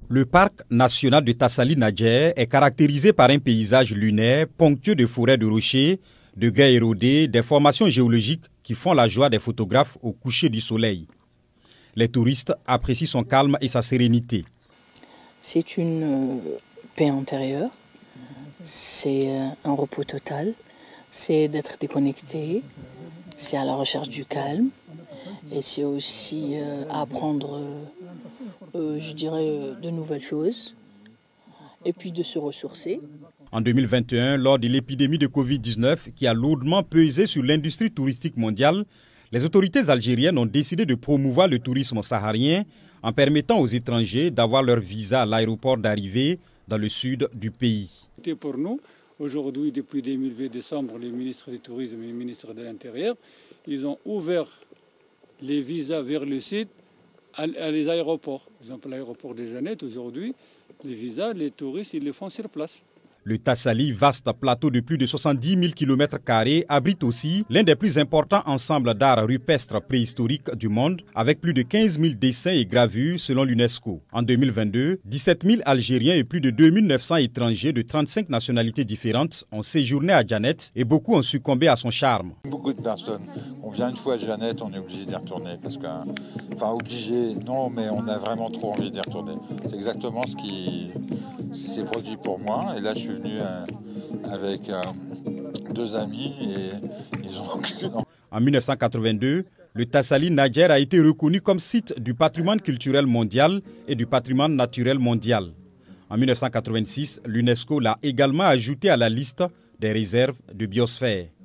Le parc national de Tassali Nadjer est caractérisé par un paysage lunaire ponctué de forêts de rochers, de grès érodés, des formations géologiques qui font la joie des photographes au coucher du soleil. Les touristes apprécient son calme et sa sérénité. C'est une paix intérieure, c'est un repos total, c'est d'être déconnecté, c'est à la recherche du calme et c'est aussi apprendre, je dirais, de nouvelles choses et puis de se ressourcer. En 2021, lors de l'épidémie de Covid-19 qui a lourdement pesé sur l'industrie touristique mondiale, les autorités algériennes ont décidé de promouvoir le tourisme saharien en permettant aux étrangers d'avoir leur visa à l'aéroport d'arrivée dans le sud du pays. Pour nous, aujourd'hui, depuis 2020 décembre, les ministres du Tourisme et les ministres de l'Intérieur, ils ont ouvert les visas vers le sud à les aéroports. Par exemple, l'aéroport de Jeannette, aujourd'hui, les visas, les touristes, ils les font sur place. Le Tassali, vaste plateau de plus de 70 000 km², abrite aussi l'un des plus importants ensembles d'art rupestre préhistorique du monde, avec plus de 15 000 dessins et gravures selon l'UNESCO. En 2022, 17 000 Algériens et plus de 2 900 étrangers de 35 nationalités différentes ont séjourné à Jeannette et beaucoup ont succombé à son charme. Beaucoup de personnes. On vient une fois à Jeannette, on est obligé d'y retourner parce que, enfin obligé, non, mais on a vraiment trop envie d'y retourner. C'est exactement ce qui s'est produit pour moi. Et là, je suis venu avec deux amis et ils ont... En 1982, le Tassali Nadjer a été reconnu comme site du patrimoine culturel mondial et du patrimoine naturel mondial. En 1986, l'UNESCO l'a également ajouté à la liste des réserves de biosphère.